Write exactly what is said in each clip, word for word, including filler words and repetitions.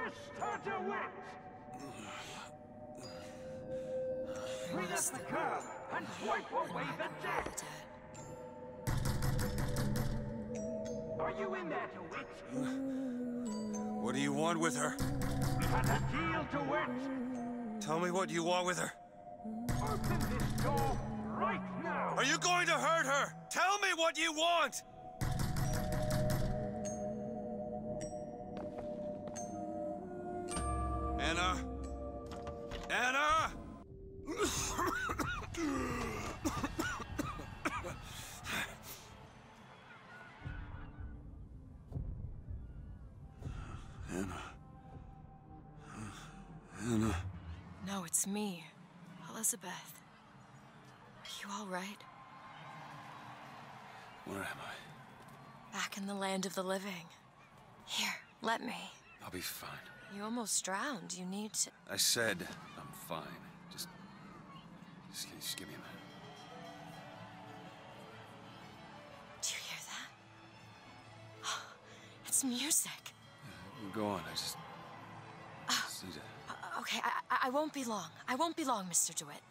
the starter wet! Clean up the curb and wipe away the debt! Are you in there to wit? What do you want with her? Got a deal to wit! Tell me what you want with her. Open this door right now! Are you going to hurt her? Tell me what you want! Anna? Anna? Anna. Anna. No, it's me, Elizabeth. Are you all right? Where am I? Back in the land of the living. Here, let me. I'll be fine. You almost drowned. You need to... I said I'm fine. Just, just, just give me a minute. Do you hear that? It's music. Yeah, go on. I just, I just need to... Uh, okay, I, I, I won't be long. I won't be long, Mister DeWitt.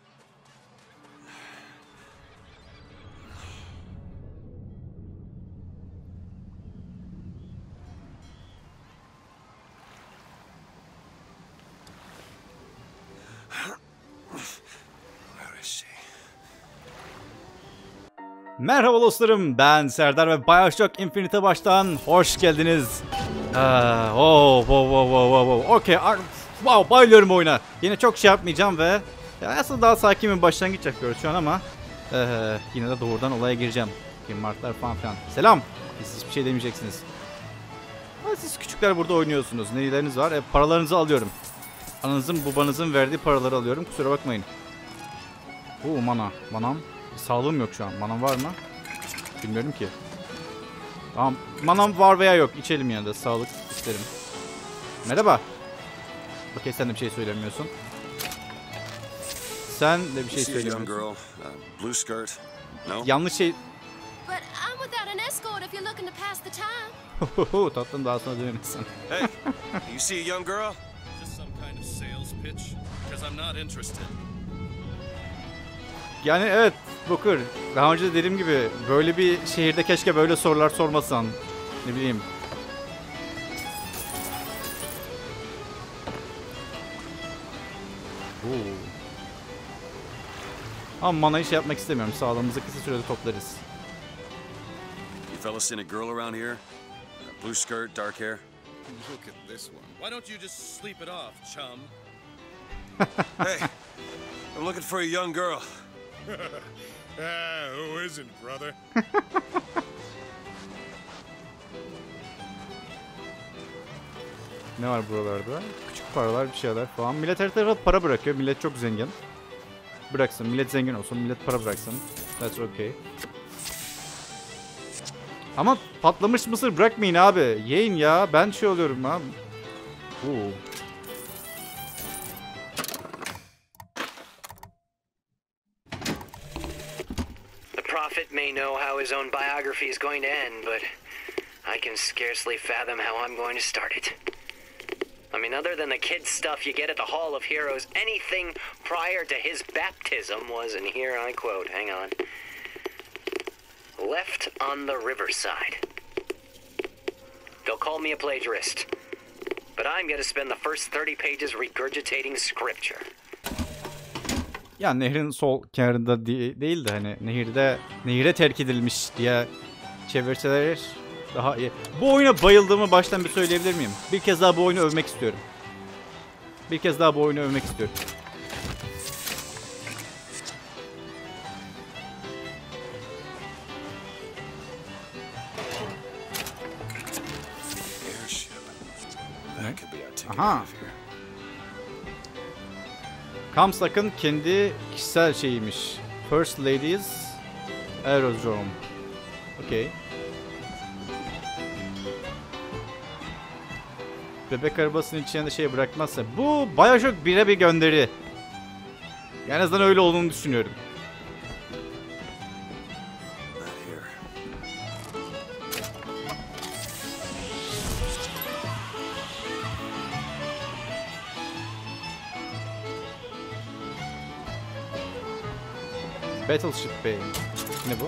Merhaba dostlarım, ben Serdar ve Bioshock Infinite'e baştan hoş geldiniz. Aa, oh, oh, oh, oh, oh. Okey, wow, bayılıyorum oyuna. Yine çok şey yapmayacağım ve ya aslında daha sakin bir başlangıç yapıyoruz şu an ama ee, yine de doğrudan olaya gireceğim. Kim marklar falan filan. Selam. Siz hiçbir şey demeyeceksiniz. Ha, siz küçükler burada oynuyorsunuz. Neleriniz var? E, paralarınızı alıyorum. Ananızın, babanızın verdiği paraları alıyorum. Kusura bakmayın. Oo, mana. Manam. Sağlığım yok şu an. Manam var mı? Bilmiyorum ki. Tamam. Manam var veya yok. İçelim yine de. Sağlık isterim. Merhaba. Okey, sen de bir şey söylemiyorsun. Sen de bir şey söylemiyorsun. Yanlış şey... Tatlım, daha sonra dönemezsin. Hey, you see a young girl? Is this some kind of sales pitch? Because I'm not interested. Yani evet Booker, daha önce de dediğim gibi böyle bir şehirde keşke böyle sorular sormasan. Ne bileyim. Oo. Ama manayı şey yapmak istemiyorum. Sağlığımızı kısa sürede toplarız. You fellas seen a girl around here? Blue skirt, dark hair. Look at this one. Why don't you just sleep it off, chum? Hey, I'm looking for a young girl. Ah, who isn't, brother? Ne var buralarda? Küçük paralar, bir şeyler falan. Millet her tarafa para bırakıyor. Millet çok zengin. Bıraksın. Millet zengin olsun. Millet para bıraksın. That's okay. Ama patlamış mısır bırakmayın abi. Yiyin ya. Ben şey oluyorum abi. Oo. Prophet may know how his own biography is going to end, but I can scarcely fathom how I'm going to start it. I mean, other than the kid stuff you get at the Hall of Heroes, anything prior to his baptism was, and here I quote, hang on, left on the riverside. They'll call me a plagiarist, but I'm going to spend the first thirty pages regurgitating scripture. Ya nehrin sol kenarında de değil de hani nehirde nehire terk edilmiş diye çevirseler daha iyi. Bu oyuna bayıldığımı baştan bir söyleyebilir miyim? Bir kez daha bu oyunu övmek istiyorum. Bir kez daha bu oyunu övmek istiyorum. Aha. Comstock'ın kendi kişisel şeyiymiş. First Ladies Aerodrome. Okey. Bebek arabasının içine şey bırakmazsa. Bu Bioshock bire bir gönderi. En azından öyle olduğunu düşünüyorum. Battleship Bay. Ne bu?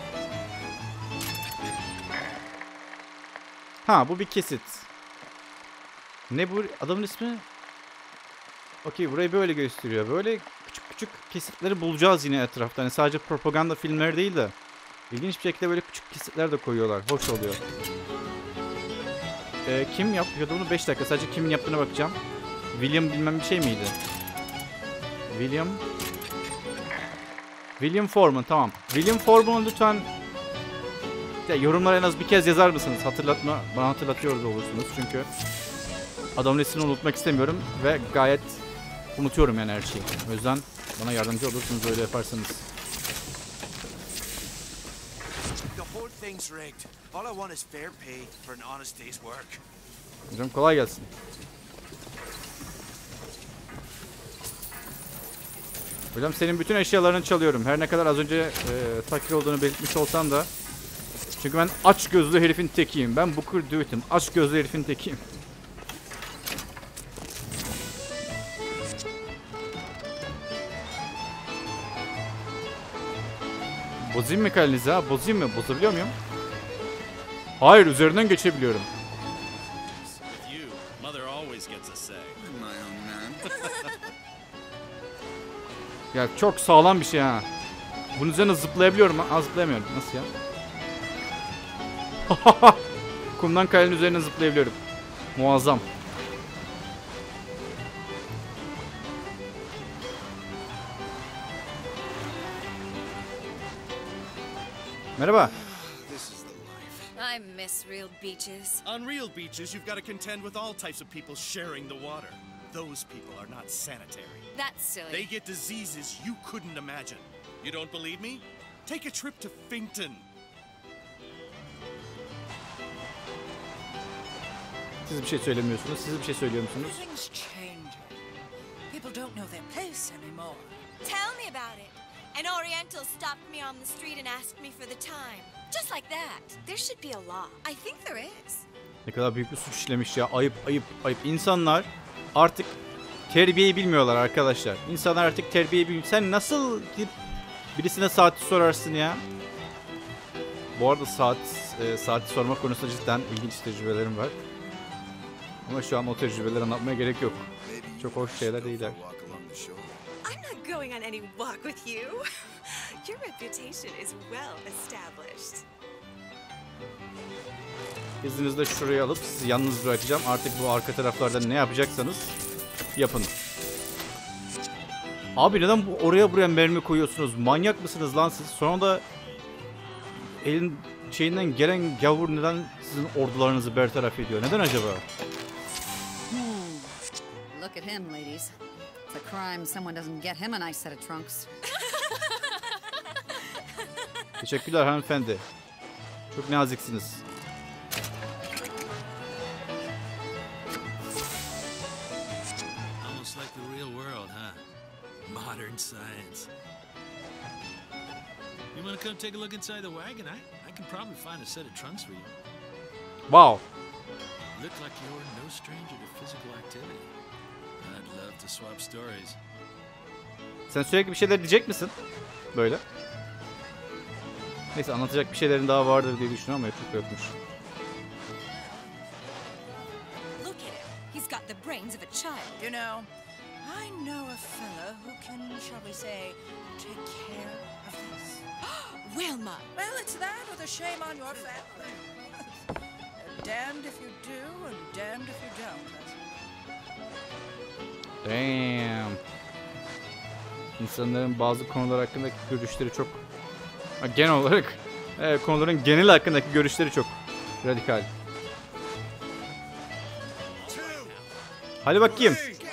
Ha, bu bir kesit. Ne bu? Adamın ismi? Okey, burayı böyle gösteriyor. Böyle küçük küçük kesitleri bulacağız yine etrafta. Hani sadece propaganda filmleri değil de ilginç bir şekilde böyle küçük kesitler de koyuyorlar. Hoş oluyor. Ee, kim yapıyordu bunu? beş dakika. Sadece kimin yaptığına bakacağım. William bilmem bir şey miydi? William... William Forman, tamam. William Forman'ı lütfen ya, yorumlara en az bir kez yazar mısınız? Hatırlatma, bana hatırlatıyor da olursunuz çünkü adamın ismini unutmak istemiyorum ve gayet unutuyorum yani her şeyi. O yüzden bana yardımcı olursunuz öyle yaparsanız. The whole thing's rigged. All I want is fair pay for an honest day's work. Hocam kolay gelsin. Hocam senin bütün eşyalarını çalıyorum. Her ne kadar az önce e, fakir olduğunu belirtmiş olsam da. Çünkü ben aç gözlü herifin tekiyim. Ben Booker DeWitt'im. Aç gözlü herifin tekiyim. Bozayım mı kalenizi ha? Bozayım mı? Bozabiliyor muyum? Hayır, üzerinden geçebiliyorum. With you, mother always gets a say. My own man. Ya çok sağlam bir şey ha. Bunun üzerine zıplayabiliyorum ha. Zıplayamıyorum. Nasıl ya? Kumdan kalenin üzerine zıplayabiliyorum. Muazzam. Merhaba. I miss real beaches. On real beaches, you've got to contend with all types of people sharing the water. Those people are not sanitary. That's silly. They get diseases you couldn't imagine. You don't believe me? Take a trip to Finkton. Siz bir şey söylemiyorsunuz. Siz bir şey söylüyor musunuz? Everything's changing. People don't know their place anymore. Tell me about it. An Oriental stopped me on the street and asked me for the time. Just like that. There should be a law. I think there is. Ne kadar büyük bir suç işlemiş ya. Ayıp, ayıp, ayıp. İnsanlar artık terbiyeyi bilmiyorlar arkadaşlar. İnsanlar artık terbiyeyi bilmiyor. Sen nasıl gidip birisine saati sorarsın ya? Bu arada saat e, saati sorma konusunda cidden ilginç tecrübelerim var. Ama şu an o tecrübeleri anlatmaya gerek yok. Çok hoş şeyler değiller. I'm not going on any walk with you. Your reputation is well established. İzninizle şurayı alıp sizi yalnız bırakacağım. Artık bu arka taraflarda ne yapacaksanız yapın. Abi neden bu oraya buraya mermi koyuyorsunuz? Manyak mısınız lan siz? Sonra da elin şeyinden gelen gavur neden sizin ordularınızı bertaraf ediyor? Neden acaba? Hmm. Look at him, ladies. It's a crime someone doesn't get him a nice set of trunks. Teşekkürler hanımefendi. Çok naziksiniz. Almost like the real world, huh? Modern science. You want to come take a look inside the wagon? I, I can probably find a set of trunks for you. Wow. Look like you're no stranger to physical activity. I'd love to swap stories. Sen sürekli bir şeyler diyecek misin? Böyle. Neyse, anlatacak bir şeylerin daha vardır diye düşünüyorum ama çok yokmuş. Look at him. He's got the brains of a child. You know, I know a fella who can, shall we say, take care of this. Wilma. Well, it's that or the shame on your family. Damned if you do and damned if you don't. Damn. İnsanların bazı konular hakkındaki görüşleri çok... Ha, genel olarak e, konuların genel hakkındaki görüşleri çok radikal. Hadi bakayım.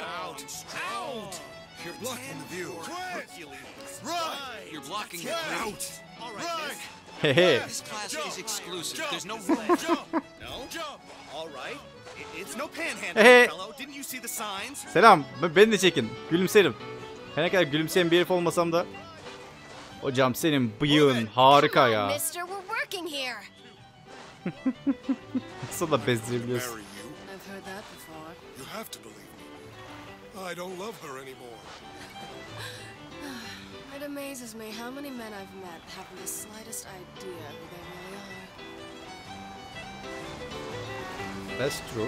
You're blocking the view. Right! You're blocking the view. Right. Hehe. This class is exclusive. There's no room. Jump! No? Jump! All right. It, it's no panhandling, Hey. fellow. Didn't you see the signs? Selam. Beni de çekin. Gülümserim. Her ne kadar gülümseyen bir herif olmasam da. Hocam senin bıyığın harika ya. Mister, we're working here. Nasıl da bezdirebiliyorsun. I've heard that before. You have to believe me. I don't love her anymore. It amazes me how many men I've met haven't the slightest idea who they really are. That's true.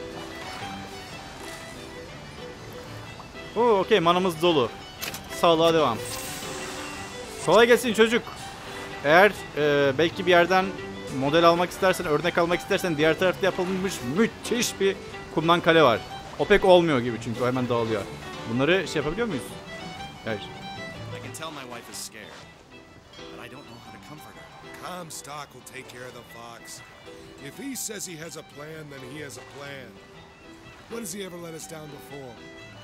Oo, okey, manamız dolu. Sağlığa devam. Kolay gelsin çocuk. Eğer e, belki bir yerden model almak istersen, örnek almak istersen diğer tarafta yapılmış müthiş bir kumdan kale var. O pek olmuyor gibi çünkü o hemen dağılıyor. Bunları şey yapabiliyor muyuz? Hayır. I can tell my wife is scared, but I don't know how to comfort her. Comstock will take care of the fox. If he says he has a plan, then he has a plan. When has he ever let us down before?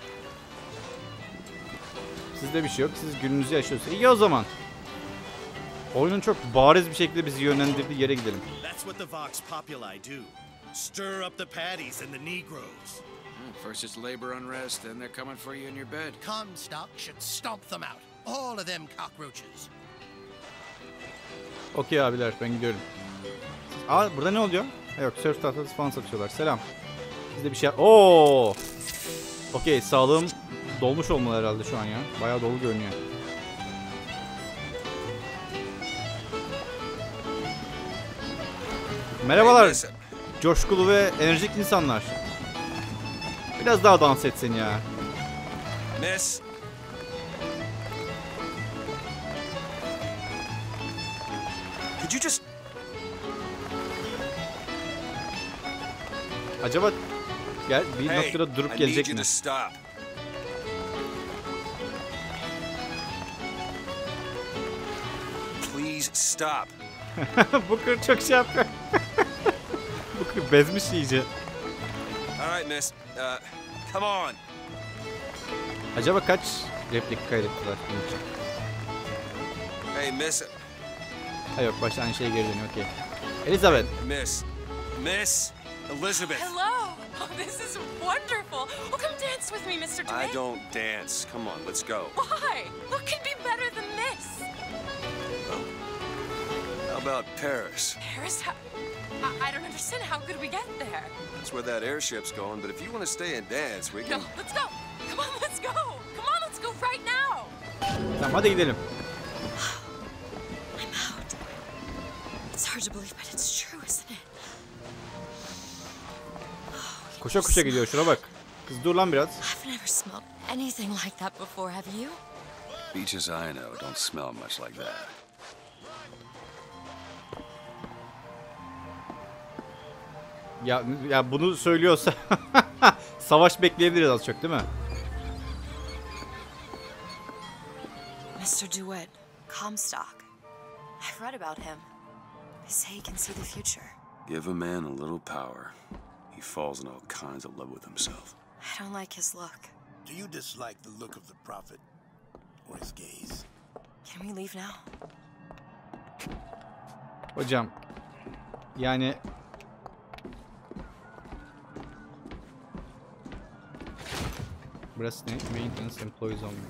Sizde bir şey yok. Siz gününüzü yaşıyorsunuz. İyi o zaman. Oyunun çok bariz bir şekilde bizi yönlendirdiği yere gidelim. That's what the Vox Populi do. Stir up the paddies and the Negroes. First it's labor unrest, then they're coming for you in your bed. Comstock should stomp them out. All of them cockroaches. Okey abiler, ben gidiyorum. Aa, burada ne oluyor? Ha, yok, surf tahtası falan satıyorlar. Selam. Bizde bir şey... Oo! Okey, sağlığım dolmuş olmalı herhalde şu an ya. Bayağı dolu görünüyor. Merhabalar. Coşkulu ve enerjik insanlar. Biraz daha dans etsin ya. Miss. Could you just... Acaba gel bir hey, noktada durup gelecek mi? Please stop. Booker çok şey yapıyor. Booker bezmiş iyice. All right, miss. Uh, come on. Acaba kaç replik kaydettiler bunun için? Hey, miss. Ha yok, başta aynı şeye geri dönüyor. Okey. Elizabeth. Miss. Miss Elizabeth. Hello. Oh, this is wonderful. Oh, come dance with me, Mister Duane. I don't dance. Come on, let's go. Why? What could be better than this? Well, how about Paris? Paris? How, I, I don't understand. How could we get there? That's where that airship's going, but if you want to stay and dance, we can... No, let's go. Come on, let's go. Come on, let's go right now. Tamam, hadi gidelim. I'm out. It's hard to believe, but it's true, isn't it? Koşa koşa gidiyor, şuna bak. Kız dur lan biraz. I've never smelled anything like that before, have you? Beaches I know don't smell much like that. Ya, ya bunu söylüyorsa savaş bekleyebiliriz az çok, değil mi? Mister DeWitt, Comstock. I've read about him. They say he can see the future. Give a man a little power. He falls in all kinds of love with himself. I don't like his look. Do you dislike the look of the prophet or his gaze? Can we leave now? Hocam. Yani burası ne? Maintenance employees only.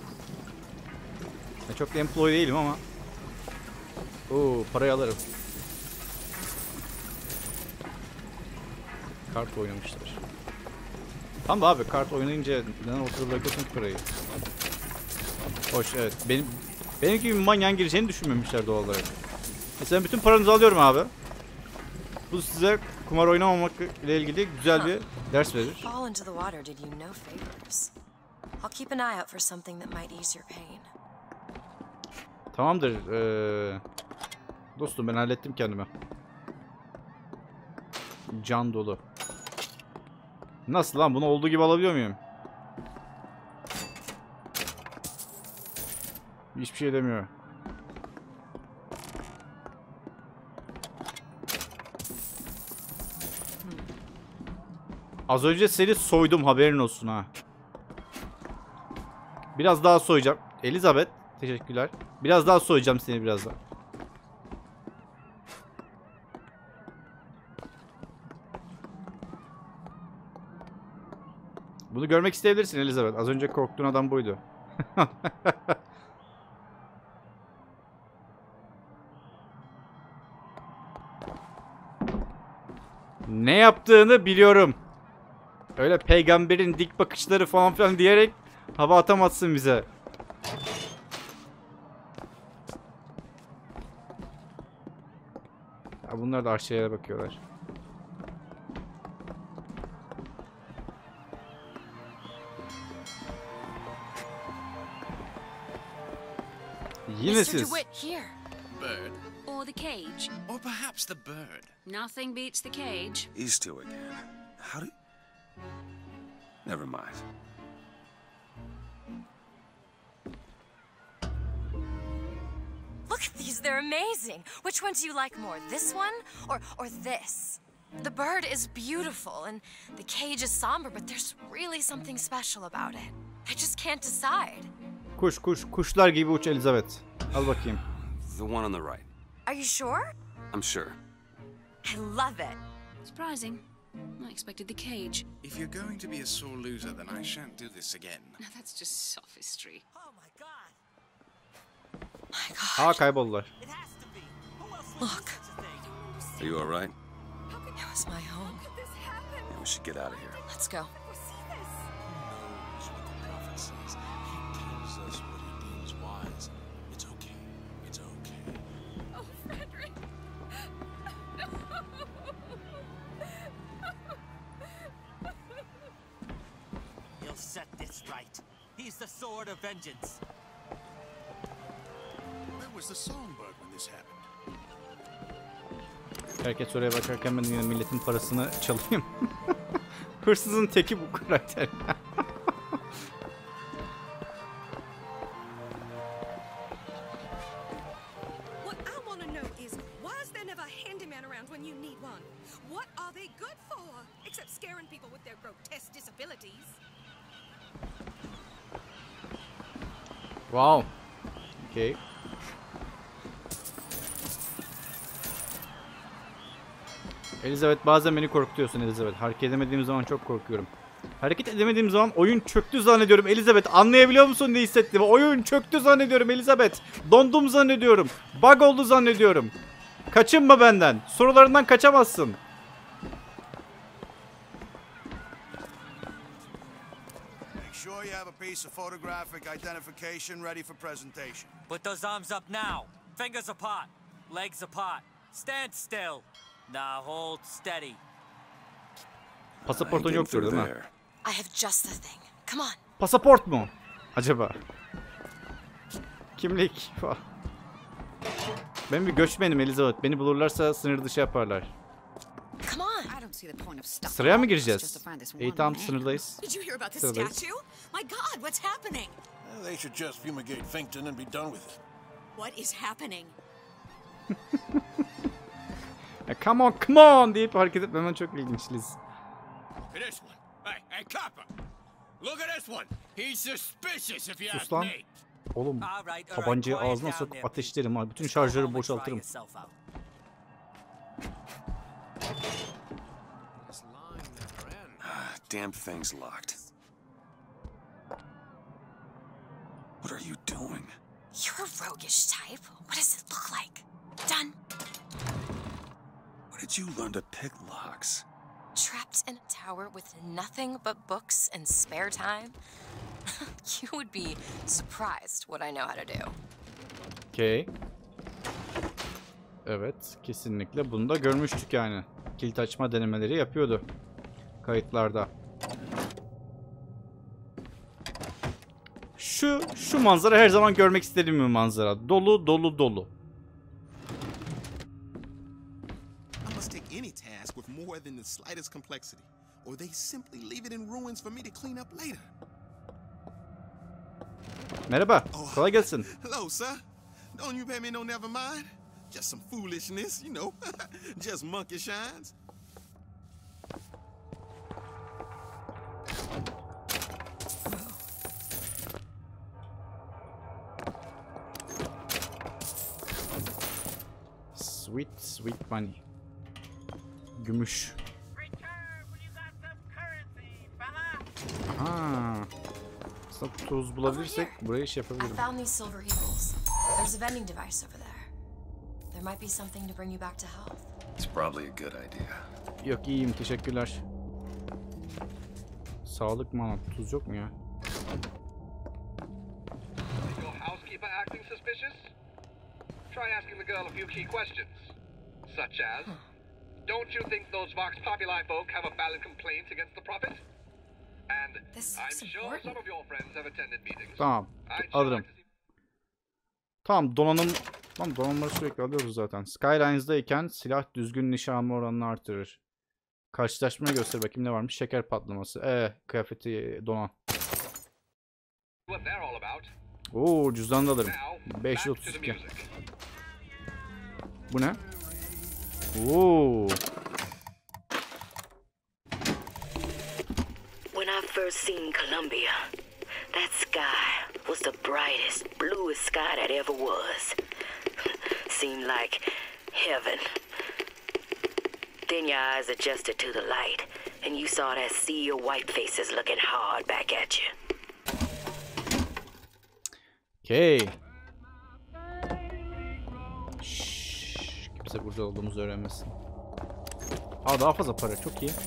Ya çok da employee değilim ama. Oo, parayı alırım. Kart oynamışlar. Tamam da abi, kart oynayınca neden oturup bırakıyorsun ki parayı? Hoş, evet. Benim benim gibi manyağın gireceğini düşünmemişler doğal olarak. Mesela bütün paranızı alıyorum abi. Bu size kumar oynamamak ile ilgili güzel bir ders verir. Fall into the water did you no favors. I'll keep an eye out for something that might ease your pain. Tamamdır. Ee, dostum, ben hallettim kendime. Can dolu. Nasıl lan? Bunu olduğu gibi alabiliyor muyum? Hiçbir şey demiyor. Az önce seni soydum, haberin olsun ha. Biraz daha soyacağım. Elizabeth, teşekkürler. Biraz daha soyacağım seni birazdan. Bunu görmek isteyebilirsin Elizabeth. Az önce korktuğun adam buydu. Ne yaptığını biliyorum. Öyle peygamberin dik bakışları falan filan diyerek hava atamazsın bize. Ha, bunlar da aşağıya bakıyorlar. Yine Mister siz. DeWitt, here. Bird? Or the cage. Or perhaps the bird? Nothing beats the cage. These two again. How do... Never mind. Look at these, they're amazing. Which one do you like more, this one or, or this? The bird is beautiful and the cage is somber, but there's really something special about it. I just can't decide. Kuş kuş kuşlar gibi uç Elizabeth. Al bakayım. The one on the right. Are you sure? I'm sure. I love it. Surprising. I expected the cage. If you're going to be a sore loser, then I shan't do this again. Now that's just sophistry. Aa kayboldular. Look. Are you all right? It was my home. Yeah, we should get out of here. Let's go. He'll set this right. He's the sword of vengeance. Where was the songbird when this happened? Herkes oraya bakarken ben yine milletin parasını çalayım. Hırsızın teki bu karakter. What I want to know is, why is there never a handyman around when you need one? What are they good for? Except scaring people with their grotesque disabilities. Wow. Okay. Elizabeth, bazen beni korkutuyorsun Elizabeth. Hareket edemediğim zaman çok korkuyorum. Hareket edemediğim zaman oyun çöktü zannediyorum Elizabeth. Anlayabiliyor musun ne hissettiğimi? Oyun çöktü zannediyorum Elizabeth. Dondum zannediyorum. Bug oldu zannediyorum. Kaçınma benden. Sorularından kaçamazsın. Make sure you have a piece of photographic identification ready for presentation. Put those arms up now. Fingers apart. Legs apart. Stand still. Now hold steady. Pasaportun yoktur değil mi? I have just the thing. Come on. Pasaport mu? Acaba? Kimlik. Ben bir göçmenim Elizabeth. Beni bulurlarsa sınır dışı yaparlar. Come on. Sıraya mı gireceğiz? İyi tamam, sınırdayız. Did you hear about the Sınırdayız. statue? My God, what's happening? Well, they should just fumigate Finkton and be done with it. What is happening? Come on, come on deyip hareket etmemen çok ilginç Liz. This one. Hey, hey, copper. Look at this one. He's suspicious if you Sus ask lan. me. Oğlum tabancayı ağzına sokup ateşlerim ha. Bütün şarjörü boşaltırım. Damn thing's locked. What are you doing? You're a roguish type. What does it look like? Done. Where did you learn to pick locks? Trapped in a tower with nothing but books and spare time? You would be surprised what I know how to do. Okay. Evet, kesinlikle bunu da görmüştük yani. Kilit açma denemeleri yapıyordu kayıtlarda. Şu şu manzara her zaman görmek istediğim bir manzara. Dolu dolu dolu. I must take any task with more than the slightest complexity, or they simply leave it in ruins for me to clean up later. Merhaba, kolay gelsin. Hello, sir. Don't you pay me no never mind? Just some foolishness, you know. Just monkey shines. Sweet, sweet money. Gümüş. Aha. Aslında tuz bulabilirsek buraya iş I yapabilirim. found these silver eagles. There's a vending device over there. There might be something to bring you back to health. It's probably a good idea. Yok, iyiyim, teşekkürler. Sağlık mı? Tuz yok mu ya? Your housekeeper acting suspicious? Try asking the girl a few key questions. Such as, don't you think those Vox Populi folk have a valid complaint against the Prophet? And I'm sure some of your friends have attended meetings. Tamam. Alırım. Tamam, donanım. Tamam, donanımları sürekli alıyoruz zaten. Skylines'dayken silah düzgün nişan alma oranını artırır. Karşılaşmaya göster bakayım ne varmış. Şeker patlaması. Eee kıyafeti donan. Oo, cüzdanı da alırım. beş yüz otuz iki. Bu ne? Oo. When I first seen Columbia, that sky was the brightest, bluest sky that ever was. Seemed like heaven. Then your eyes adjusted to the light, and you saw that sea of white faces looking hard back at you. Okay. Şşş, kimse burada olduğumuzu öğrenmesin. Aa, daha fazla para, çok iyi.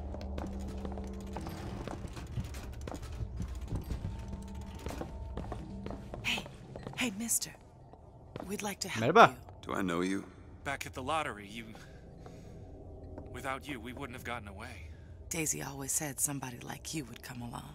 Hey, hey mister. We'd like to help Merhaba. Do I know you? Back at the lottery, you... Without you, we wouldn't have gotten away. Daisy always said somebody like you would come along.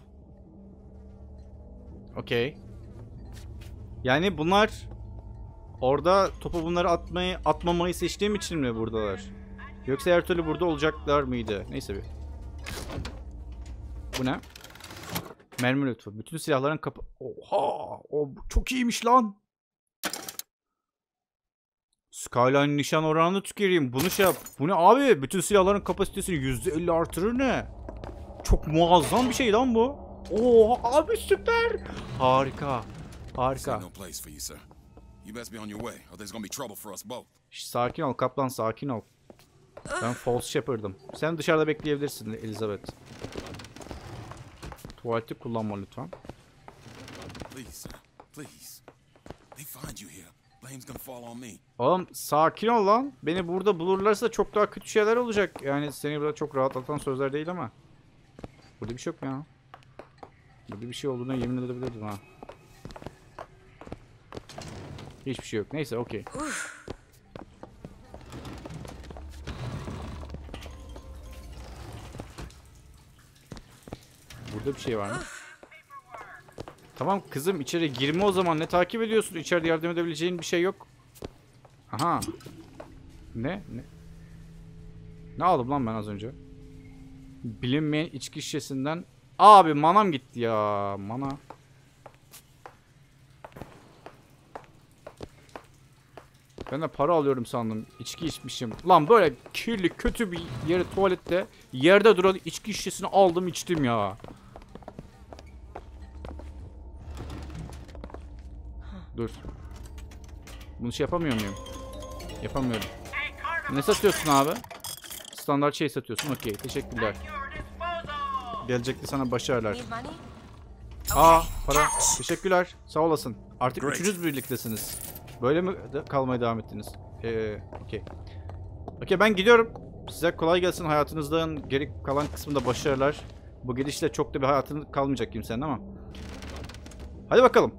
Okay. Yani bunlar orada topu bunları atmayı atmamayı seçtiğim için mi buradalar? Yoksa her türlü burada olacaklar mıydı? Neyse bir. Bu ne? Mermi lütfu. Bütün silahların kapı... Oha! O çok iyiymiş lan. Skyline nişan oranını tüküreyim. Bunu şey yap. Bu ne abi? Bütün silahların kapasitesini yüzde elli artırır ne? Çok muazzam bir şey lan bu. Oha abi, süper. Harika. Harika. Şş, sakin ol kaplan, sakin ol. Ben false shepherd'ım. Sen dışarıda bekleyebilirsin Elizabeth. Tuvaleti kullanma lütfen. Oğlum sakin ol lan. Beni burada bulurlarsa çok daha kötü şeyler olacak. Yani seni burada çok rahatlatan sözler değil ama. Burada bir şey yok mu ya? Burada bir şey olduğuna yemin edebilirdim ha. Hiçbir şey yok. Neyse, okey. Burada bir şey var mı? Tamam kızım, içeri girme o zaman. Ne takip ediyorsun? İçeride yardım edebileceğin bir şey yok. Aha. Ne? Ne? Ne aldım lan ben az önce? Bilinmeyen içki şişesinden. Abi manam gitti ya. Mana. Ben de para alıyorum sandım. İçki içmişim. Lan böyle kirli, kötü bir yere, tuvalette yerde duran içki şişesini aldım, içtim ya. Dur. Bunu şey yapamıyor muyum? Yapamıyorum. Ne satıyorsun abi? Standart şey satıyorsun. Okey. Teşekkürler. Gelecekte sana başarılar. Aa, para. Teşekkürler. Sağ olasın. Artık üçünüz birliktesiniz. Böyle mi kalmaya devam ettiniz? Eee, okey. Okey, ben gidiyorum. Size kolay gelsin. Hayatınızdan geri kalan kısmında başarılar. Bu gidişle çok da bir hayatın kalmayacak kimsenin ama. Hadi bakalım.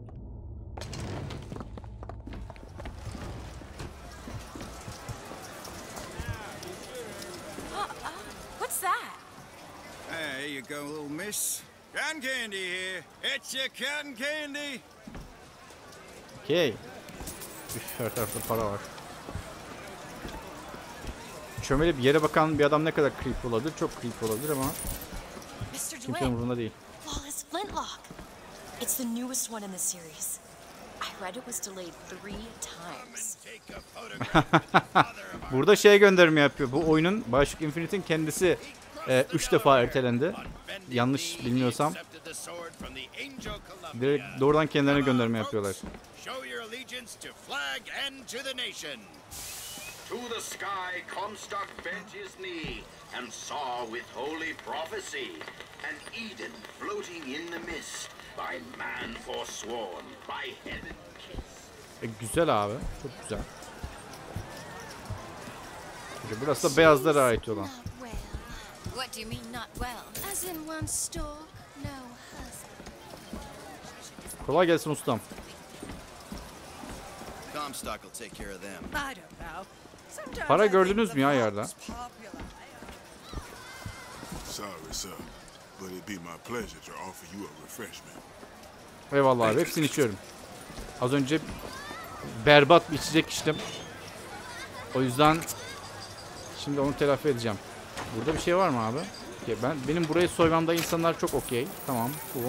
There you go, little miss. Cotton candy here. It's your cotton candy. Okay. Üf, her tarafta para var. Çömelip yere bakan bir adam ne kadar creep olabilir? Çok creep olabilir ama kimsenin umurunda değil. Flawless Flintlock. It's the newest one in the series. I read it was delayed three times. Burada şey gönderme yapıyor. Bu oyunun Bioshock Infinite'in kendisi e, üç defa ertelendi. Yanlış bilmiyorsam. Direkt doğrudan kendilerine gönderme yapıyorlar. To the sky Comstock bent his knee and saw with holy prophecy an Eden floating in the mist by man forsworn, by heaven kissed. E, güzel abi. Çok güzel. Peki, burası da beyazlara ait olan. What do you mean not well? As in one stalk, no husband. Kolay gelsin ustam. Comstock will take care of them. I don't know. Para gördünüz mü ya yerde? Sorry, sir, but it'd be my pleasure to offer you a refreshment. Eyvallah abi, hepsini içiyorum. Az önce berbat bir içecek içtim. O yüzden şimdi onu telafi edeceğim. Burada bir şey var mı abi? Ben benim burayı soymamda insanlar çok okey. Tamam. Bu.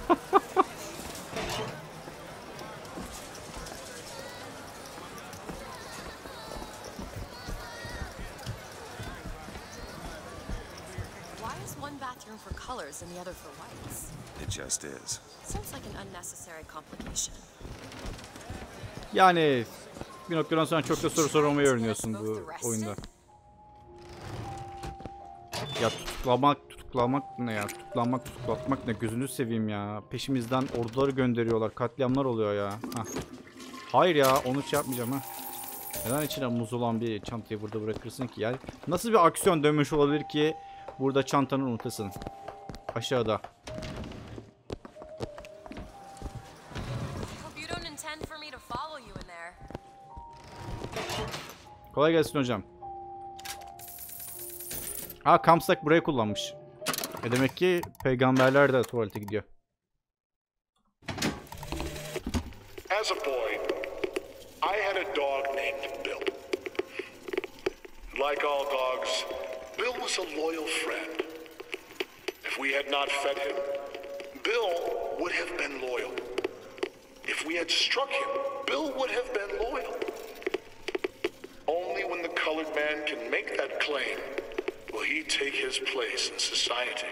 Colors and the other for whites. It just is. Seems like an unnecessary complication. Yani bir noktadan sonra çok da soru sormayı öğreniyorsun bu oyunda. Ya tutuklamak, tutuklamak ne ya? Tutuklanmak, tutuklatmak ne? Gözünü seveyim ya. Peşimizden orduları gönderiyorlar. Katliamlar oluyor ya. Heh. Hayır ya, onu şey yapmayacağım ha. Neden içine muz olan bir çantayı burada bırakırsın ki? Yani nasıl bir aksiyon dönmüş olabilir ki burada çantanı unutasın? Aşağıda. Kolay gelsin hocam. Ha, Comstock burayı kullanmış. E demek ki peygamberler de tuvalete gidiyor. As a boy, I had a dog named Bill. Like all dogs, Bill was a loyal friend. If we had not fed him, Bill would have been loyal. If we had struck him, Bill would have been loyal. Only when the colored man can make that claim will he take his place in society.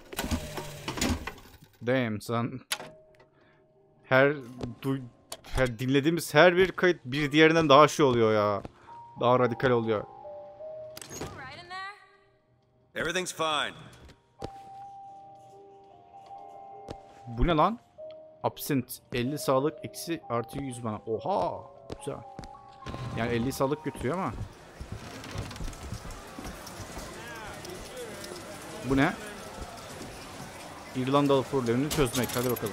Damn son. Her, du her dinlediğimiz her bir kayıt bir diğerinden daha şey oluyor ya. Daha radikal oluyor. Everything's fine. Bu ne lan? Absent elli sağlık eksi artı yüz bana. Oha. Güzel. Yani elli sağlık götürüyor ama. Bu ne? İrlandalı problemini çözmek. Hadi bakalım.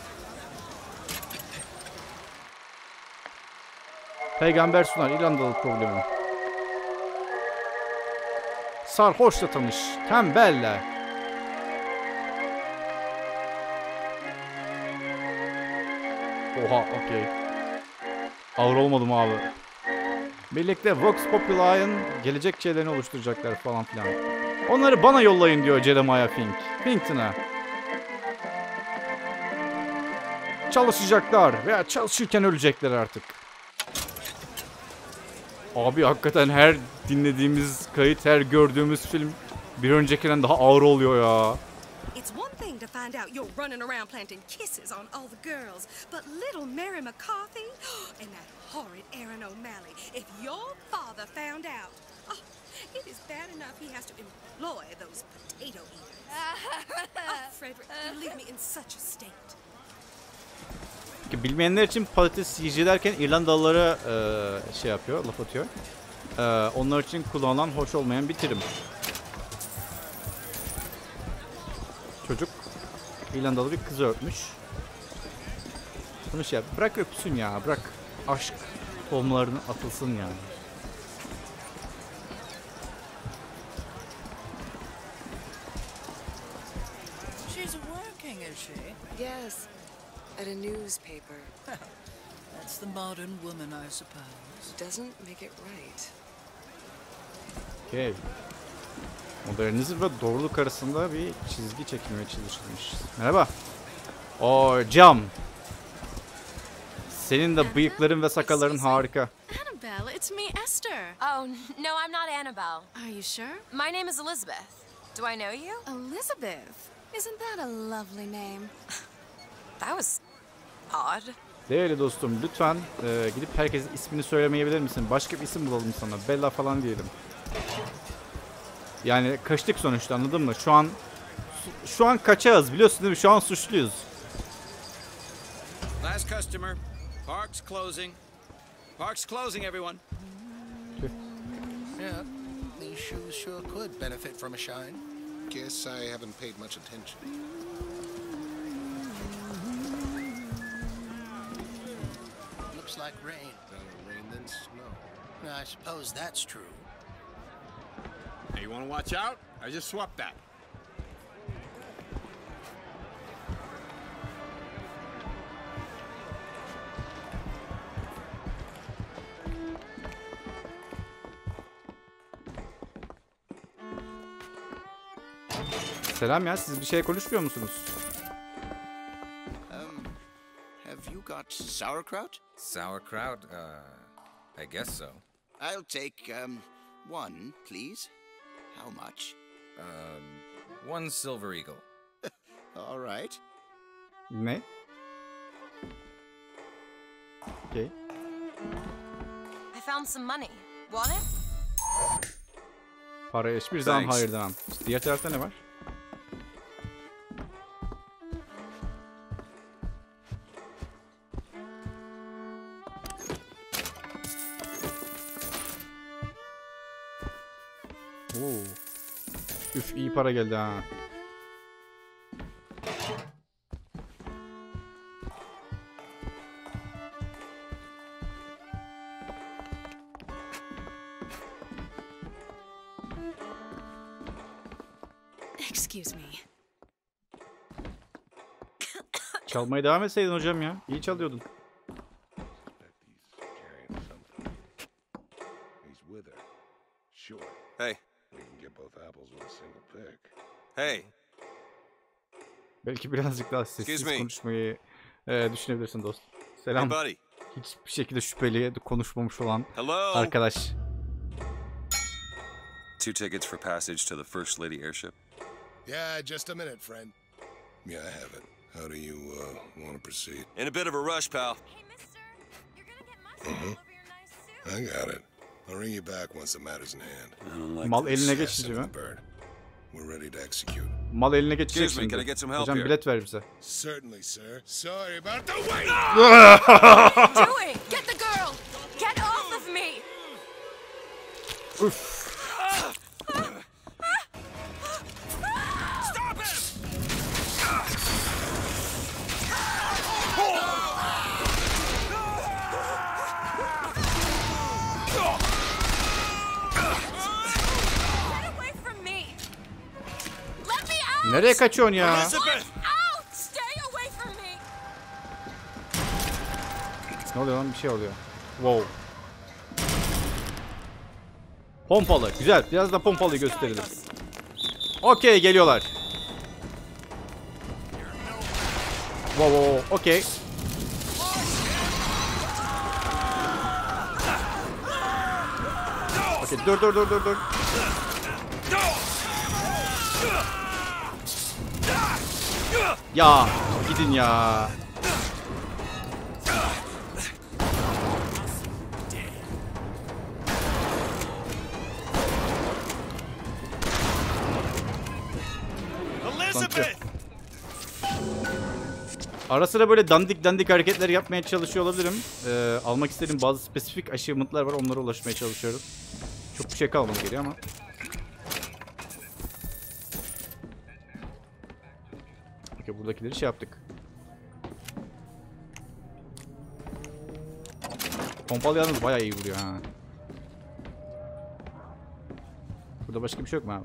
Peygamber sunar İrlandalı problemi. Sarhoşla tanış. Tembelle. Oha, okey. Ağır olmadım abi. Birlikte Vox Populi'ın gelecek şeylerini oluşturacaklar falan filan. Onları bana yollayın diyor Jeremiah Fink. Finkton'a. Çalışacaklar veya çalışırken ölecekler artık. Abi hakikaten her dinlediğimiz kayıt, her gördüğümüz film bir öncekinden daha ağır oluyor ya. It's one thing to find out you're running around planting kisses on all the girls, but little Mary McCarthy and that horrid Aaron O'Malley, if your father found out, oh, it is bad enough he has to employ those potato eaters. Oh, Frederick, you leave me in such a state. Bilmeyenler için patates yiyici derken İrlandalılara e, şey yapıyor, laf atıyor. E, onlar için kullanılan hoş olmayan bir terim. Çocuk İrlandalı bir kızı öpmüş. Bunu şey yap. Bırak öpsün ya, bırak aşk tohumlarını atılsın yani. She's working, is she? Yes. At a newspaper. That's the modern woman, I suppose. Doesn't make it right. Okay. Modernizm ve doğruluk arasında bir çizgi çekilmeye çalışılmış. Merhaba. O cam. Senin de bıyıkların ve sakalların harika. Annabelle, it's me, Esther. Oh, no, I'm not Annabelle. Are you sure? My name is Elizabeth. Do I know you? Elizabeth? Isn't that a lovely name? That was odd. Değerli dostum, lütfen e, gidip herkesin ismini söylemeyebilir misin? Başka bir isim bulalım sana. Bella falan diyelim. Yani kaçtık sonuçta, anladın mı? Şu an şu an kaçağız, biliyorsun değil mi? Şu an suçluyuz. Last customer. Park's closing. Park's closing, everyone. Yeah, these shoes sure could benefit from a shine. Guess I haven't paid much attention. Looks like rain. Better rain than snow. I suppose that's true. Hey, you want to watch out? I just swapped that. Selam ya, siz bir şey konuşmuyor musunuz? Um, have you got sauerkraut? Sauerkraut? Uh, I guess so. I'll take, um, one, please. How much? Um, one silver eagle. All right. Ne? Okay. I found some money. Want it? Paraya hiçbir zaman Thanks. hayır demem. Diğer tarafta ne var? Oo. Üf, iyi para geldi ha. Excuse me. Çalmaya devam etseydin hocam ya. İyi çalıyordun. Hey. We can get both apples with a single pick. Hey. Belki birazcık daha Excuse sessiz me. konuşmayı e, düşünebilirsin dostum. Selam. Hey, buddy. Hiçbir şekilde şüpheli konuşmamış olan Hello. arkadaş. Two tickets for passage to the First Lady airship. Yeah, just a minute, friend. Yeah, I have it. How do you uh, want to proceed? In a bit of a rush, pal. Uh-huh. I got it. I'll ring you back once the matter's in hand. Like Mal this. eline geçince mi? We're ready to execute. Mal eline geçecek Excuse me, şimdi. can I get some help Hocam here? bilet ver bize. Certainly, sir. Sorry about the wait! Doing? Get the girl! Get off of me! Üf. Stop him! Get away from me! Let me out! Nereye kaçıyorsun ya? Elizabeth! Out! Stay away from me! Ne oluyor lan? Bir şey oluyor. Wow. Pompalı. Güzel. Biraz da pompalıyı gösterelim. Okey, geliyorlar. Wow, wow, wow. Okey. Okey, dur dur dur dur dur. Ya gidin ya. Elizabeth! Ara sıra böyle dandik dandik hareketler yapmaya çalışıyor olabilirim. Ee, almak istediğim bazı spesifik achievement'lar var. Onlara ulaşmaya çalışıyorum. Çok bir şey kalmadı geliyor ama. Okey, buradakileri şey yaptık. Pompalı yalnız bayağı iyi vuruyor ha. Burada başka bir şey yok mu abi?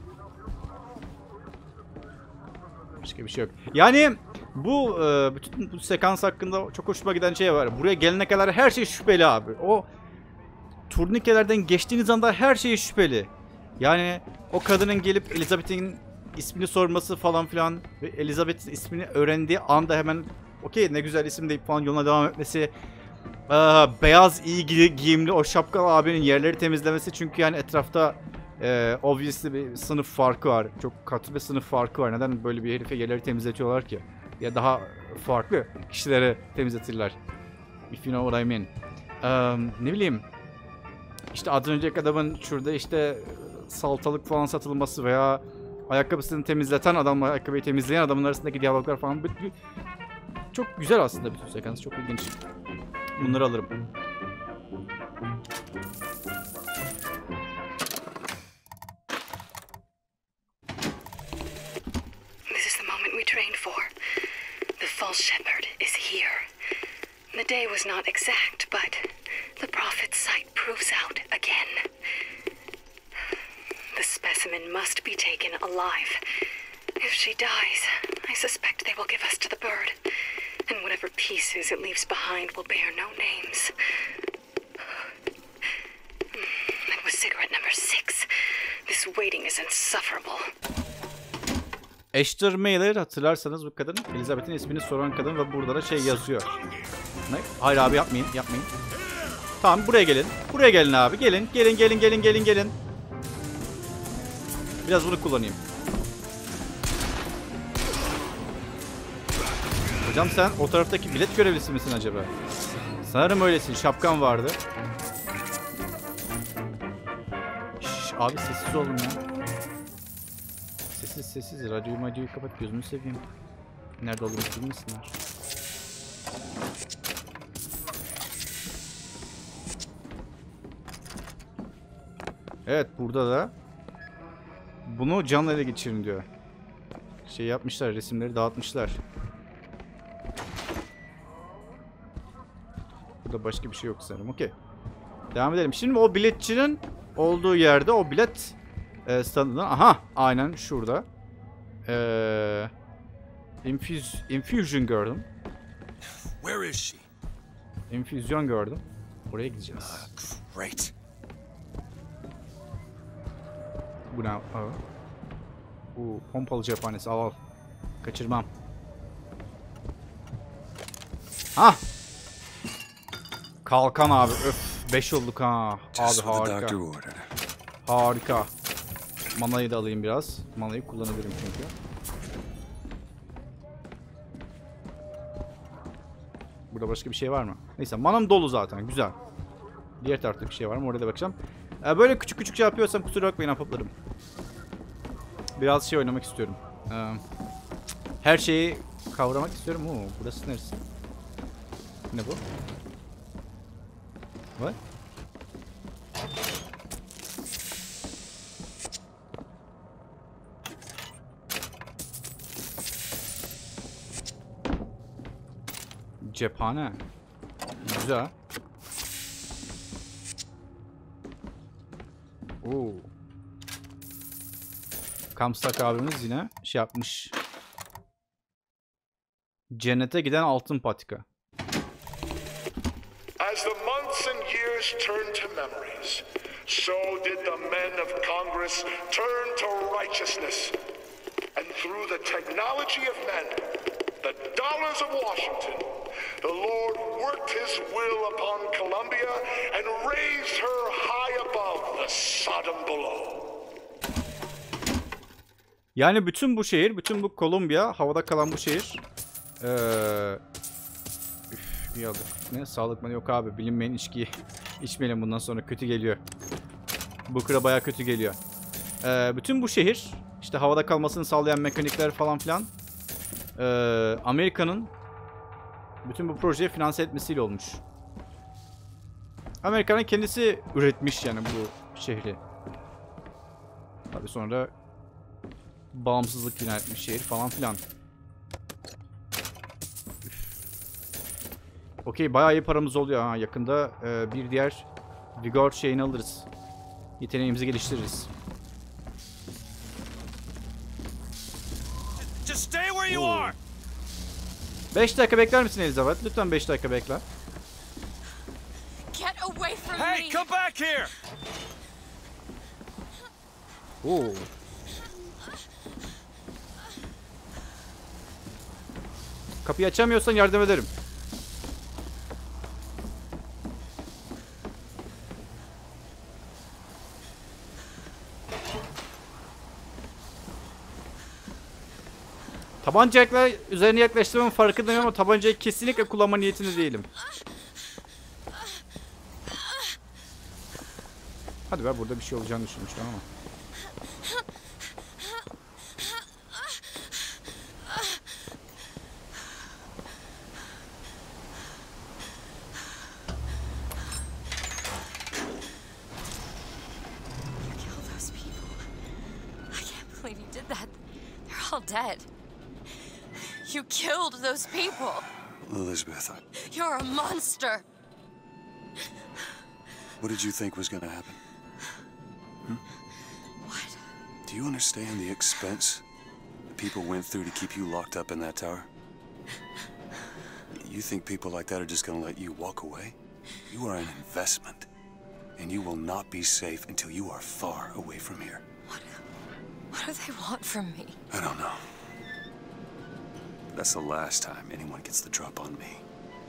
Başka bir şey yok. Yani bu e, bütün bu sekans hakkında çok hoşuma giden şey var. Buraya gelene kadar her şey şüpheli abi. O turnikelerden geçtiğiniz anda her şey şüpheli. Yani o kadının gelip Elizabeth'in ismini sorması falan filan ve Elizabeth'in ismini öğrendiği anda hemen okey ne güzel isim deyip falan yoluna devam etmesi. Ee, beyaz iyi gi giyimli o şapkalı abinin yerleri temizlemesi, çünkü yani etrafta e, obviously bir sınıf farkı var. Çok katı bir sınıf farkı var. Neden böyle bir herife yerleri temizletiyorlar ki? Ya daha farklı kişilere temizletirler. If you know what I mean. Ee, ne bileyim. İşte az önceki adamın şurada işte salatalık falan satılması veya ayakkabısını temizleten adamla ayakkabıyı temizleyen adamın arasındaki diyaloglar falan çok güzel aslında, bütün sekans çok ilginç. Bunları alırım. This is the moment we trained for. The false shepherd is here. The day was not exact, but the prophet's sight proves how specimen must be taken alive. If she dies, I suspect they will give us to the bird. And whatever pieces it leaves behind will bear no names. That was cigarette number six. This waiting is insufferable. Esther Mailer, hatırlarsanız bu kadın Elizabeth'in ismini soran kadın ve burada da şey yazıyor. Ne? Hayır abi yapmayın, yapmayın. Tamam buraya gelin. Buraya gelin abi. Gelin, gelin, gelin, gelin, gelin, gelin. Biraz bunu kullanayım. Hocam sen o taraftaki bilet görevlisi misin acaba? Sanırım öylesin. Şapkan vardı. Şş, abi sessiz olun ya. Sessiz sessiz. Radyoyu radyoyu kapat. Gözünü seveyim. Nerede olduğunu bilmesinler. Evet burada da bunu canlı ele geçirin diyor. Şey yapmışlar, resimleri dağıtmışlar. Burada başka bir şey yok sanırım. Okey. Devam edelim. Şimdi o biletçinin olduğu yerde o bilet e, standından. Aha aynen şurada. Eee Infuse, infusion gördüm. Where is she? İnfüzyon gördüm. Oraya gideceğiz. Uh, great. Bu ne? Bu pompalı cephanesi. Al al. Kaçırmam. Ha. Kalkan abi. Öf. beş olduk ha. Abi harika. Harika. Manayı da alayım biraz. Manayı kullanabilirim çünkü. Burada başka bir şey var mı? Neyse manam dolu zaten. Güzel. Diğer tarafta bir şey var mı? Oraya da bakacağım. Ee, böyle küçük küçük şey yapıyorsam kusura bakmayın ahbaplarım. Biraz şey oynamak istiyorum. Ee, her şeyi kavramak istiyorum. Oo, burası neresi? Ne bu? What? Cephane. Güzel. Oo. Kamstak abimiz yine şey yapmış. Cennete giden altın patika. As the months and years turn to memories, so did the men of Congress turn to righteousness. And through the technology of men, the dollars of Washington, the Lord worked his will upon Columbia and raised her high above the Sodom below. Yani bütün bu şehir, bütün bu Kolombiya, havada kalan bu şehir. Ee, üf, iyi aldık. Ne? Sağlık mı? Yok abi. Bilinmeyen içkiyi içmeyelim bundan sonra. Kötü geliyor. Bu kıra bayağı kötü geliyor. Ee, bütün bu şehir, işte havada kalmasını sağlayan mekanikler falan filan. Ee, Amerika'nın bütün bu projeyi finanse etmesiyle olmuş. Amerika'nın kendisi üretmiş yani bu şehri. Tabii sonra bağımsızlık ilan etmiş şehir falan filan. Okey bayağı iyi paramız oluyor ha. Yakında e, bir diğer Vigor şeyini alırız. Yeteneğimizi geliştiririz. Just stay where you are. beş dakika bekler misin Elizabeth? Lütfen beş dakika bekle. Get away from hey, me. come back here. Oo. Kapıyı açamıyorsan yardım ederim. Tabancayla üzerine yaklaştığımın farkındayım ama tabancayı kesinlikle kullanma niyetinde değilim. Hadi be burada bir şey olacağını düşünmüştüm ama. All dead. You killed those people. Elizabeth, I... You're a monster. What did you think was gonna happen? Hmm? What? you understand the expense people went through to keep you locked up in that tower? You think people like that are just gonna let you walk away? You are an investment, and you will not be safe until you are far away from here. What, what do they want from me? I don't know. That's the last time anyone gets the drop on me.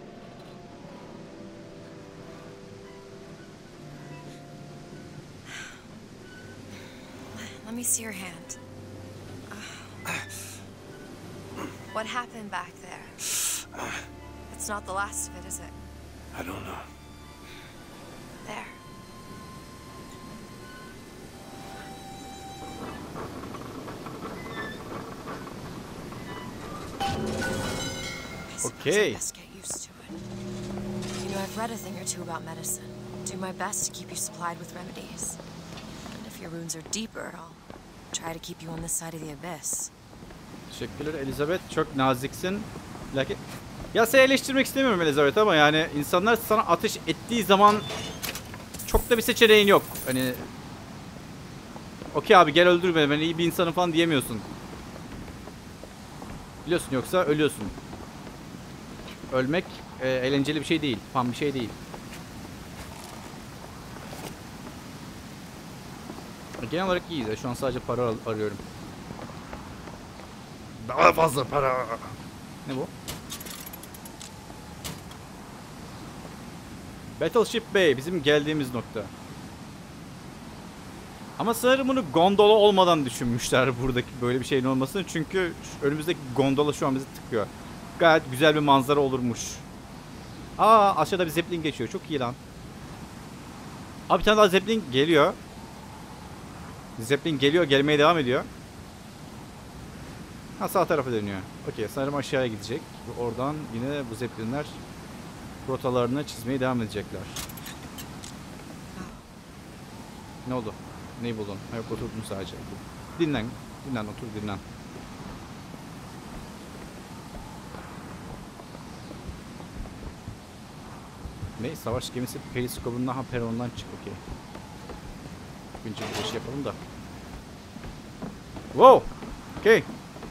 Let me see your hand. Uh, what happened back there? It's not the last of it, is it? I don't know. There. Okay. I best get used to it. You know, I've read a thing or two about medicine. Do my best to keep you supplied with remedies. And if your wounds are deeper, I'll try to keep you on this side of the abyss. Teşekkürler Elizabeth. Çok naziksin. Lakin ya seni eleştirmek istemiyorum Elizabeth ama yani insanlar sana ateş ettiği zaman çok da bir seçeneğin yok. Hani okey abi gel öldür beni, ben iyi bir insanım falan diyemiyorsun. Biliyorsun, yoksa ölüyorsun. Ölmek e, eğlenceli bir şey değil. Fan bir şey değil. Genel olarak iyiyiz. Şu an sadece para ar arıyorum. Daha fazla para. Ne bu? Battleship Bay bizim geldiğimiz nokta. Ama sanırım bunu gondola olmadan düşünmüşler buradaki böyle bir şeyin olmasını. Çünkü önümüzdeki gondola şu an bizi tıkıyor. Gayet güzel bir manzara olurmuş. Aa, aşağıda bir zeppelin geçiyor. Çok iyi lan. Abi bir tane daha zeppelin geliyor. Zeppelin geliyor, gelmeye devam ediyor. Ha, sağ tarafa dönüyor. Okey, sanırım aşağıya gidecek. Ve oradan yine bu zeppelinler rotalarını çizmeye devam edecekler. Ne oldu? Neyi buldun? Yok, oturdum sadece. Dinlen. Dinlen, otur dinlen. Ne? Savaş gemisi periskopundan, ha perondan çık. Okey. Önce bir şey yapalım da. Wow! Okey.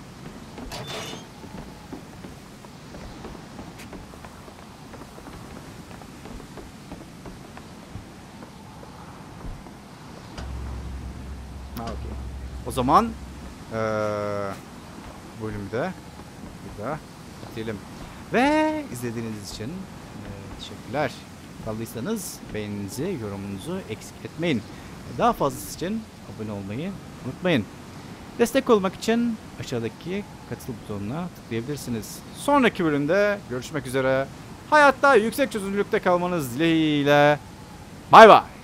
Ha, okey. O zaman ee, bölümde burada bitirelim. Ve izlediğiniz için ee, teşekkürler. Kaldıysanız beğeninizi, yorumunuzu eksik etmeyin. Daha fazlası için abone olmayı unutmayın. Destek olmak için aşağıdaki katıl butonuna tıklayabilirsiniz. Sonraki bölümde görüşmek üzere. Hayatta yüksek çözünürlükte kalmanız dileğiyle. Bay bay.